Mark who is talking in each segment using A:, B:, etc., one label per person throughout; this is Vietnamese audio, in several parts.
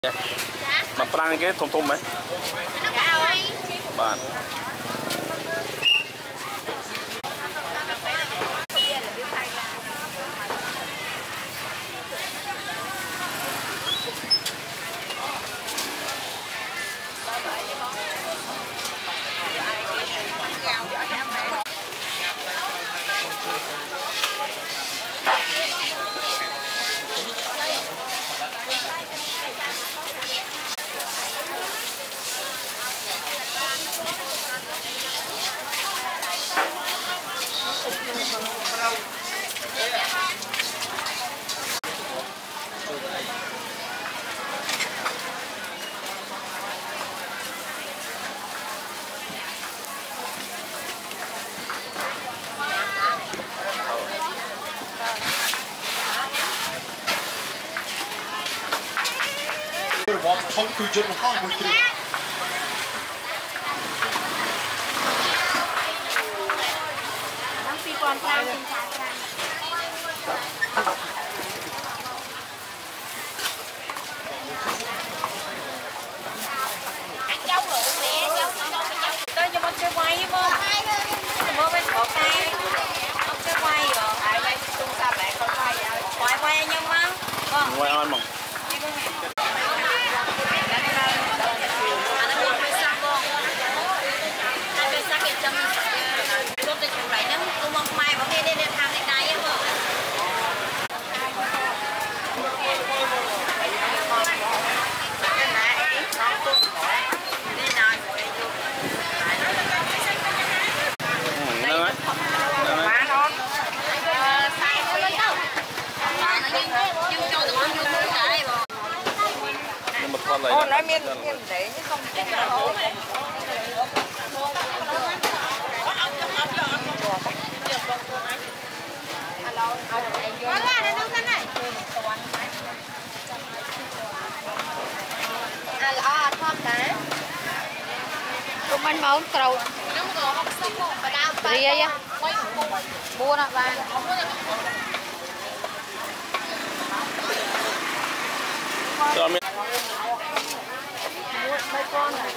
A: Mà prang cái thùng thùng ấy. Bạn.
B: Không từ chân không một triệu.
C: Đăng ký quan trọng xin chào cháu rượu nè, tôi cho con chơi quay không? Bố bên cổ tay, ông chơi quay rồi. Ai đây tung sao bạn con quay vậy? Quay nhưng mà, vâng.
A: Quay on mà.
C: Ồ, nói miên để chứ không chết đâu. Có là nó đâu thế này. À là thơm đá. Tụi mình màu trầu. Rìa á. Buôn à ba.
A: Cho mình.
C: Mấy con này.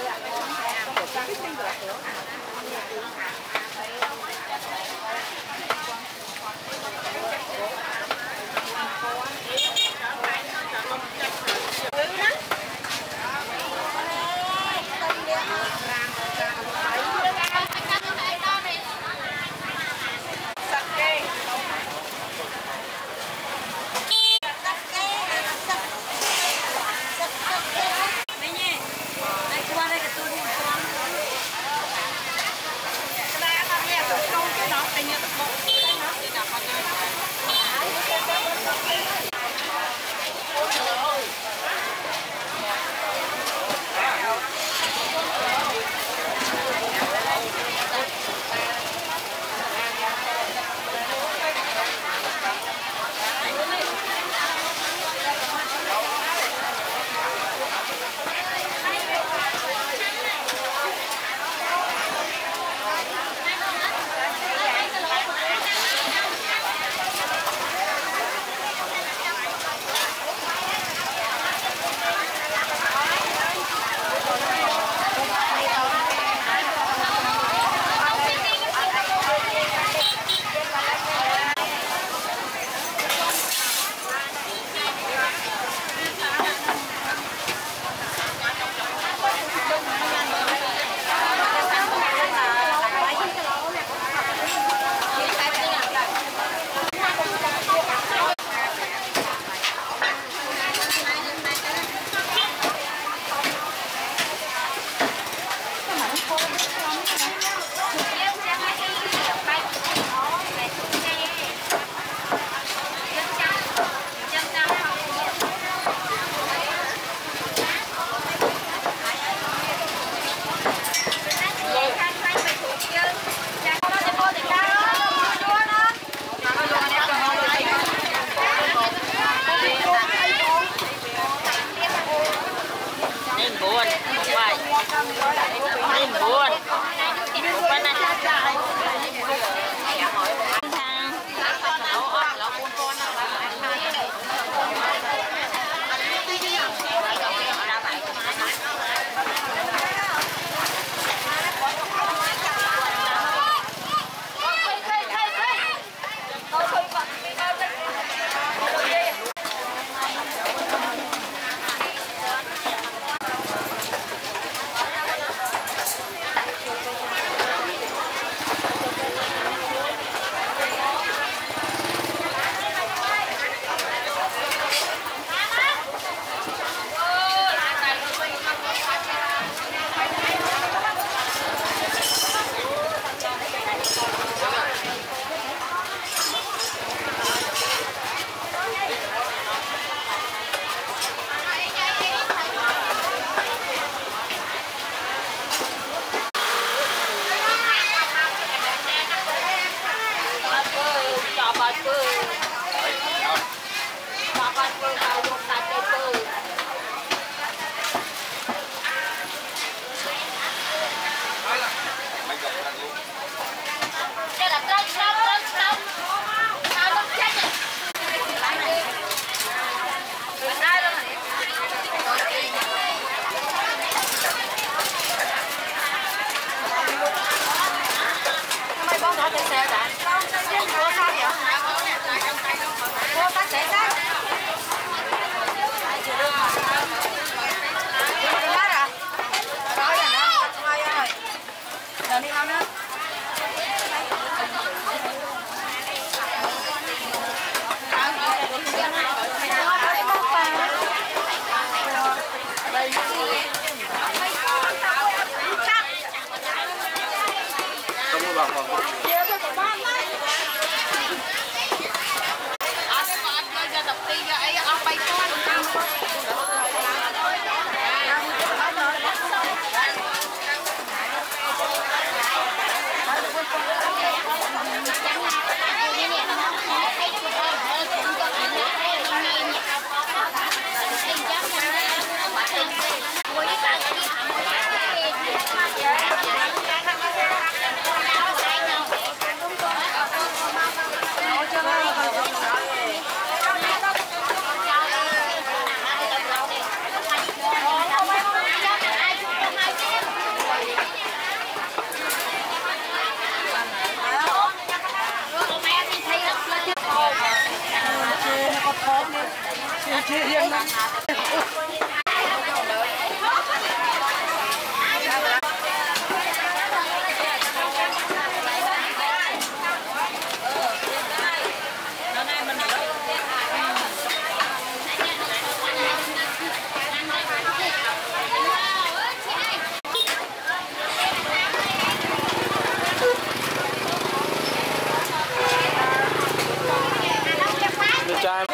A: Trai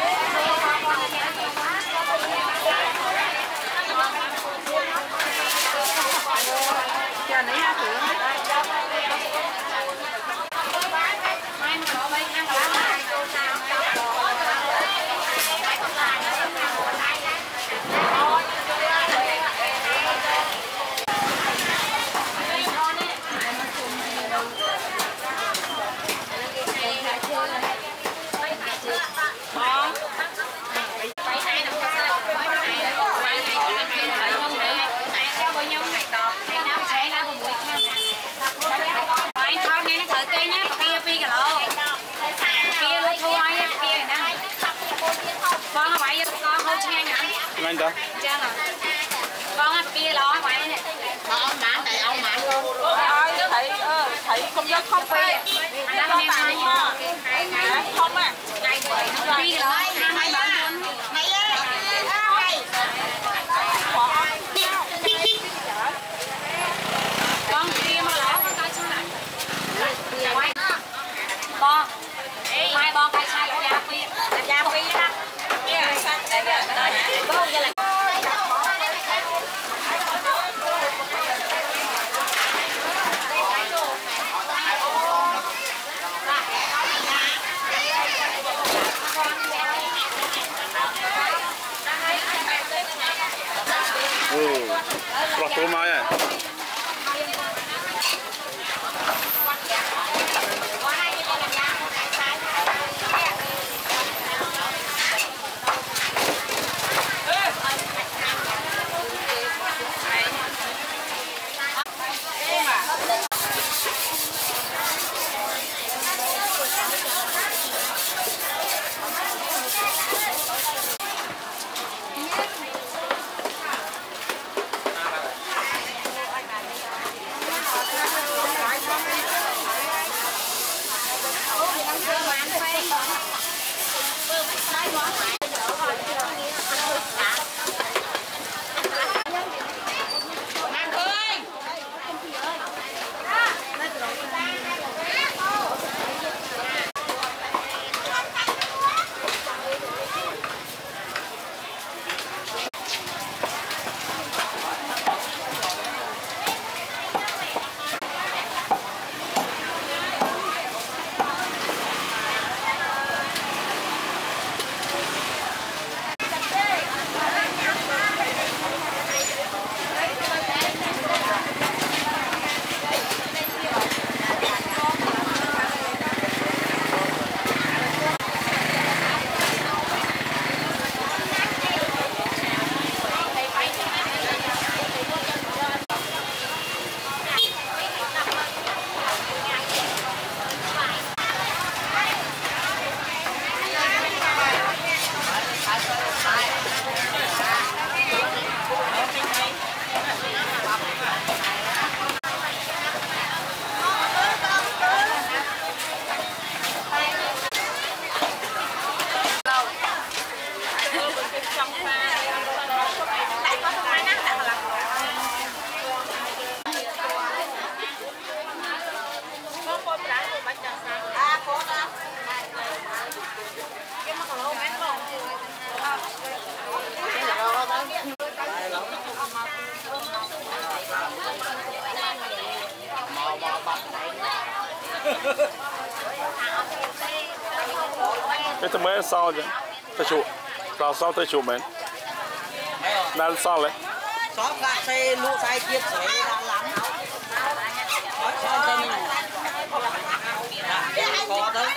A: anh ta
C: con á kia lo mày nè ông mãn này ông mãn luôn
D: thấy không nhớ không phê
C: đang nghe hai
D: không à
C: kia lo hai bạn mày con kia mà lo con coi sao lại bon hai bon coi sai là gia phi đó kia đây đây có không là
A: Rock tố mai à. Cái thằng mấy sao chứ? Tới chủ, sao tới chủ mình? Đang sao đấy?
D: xóa lại xe lũ xe kia sẽ đang lắm nói cho dân có đấy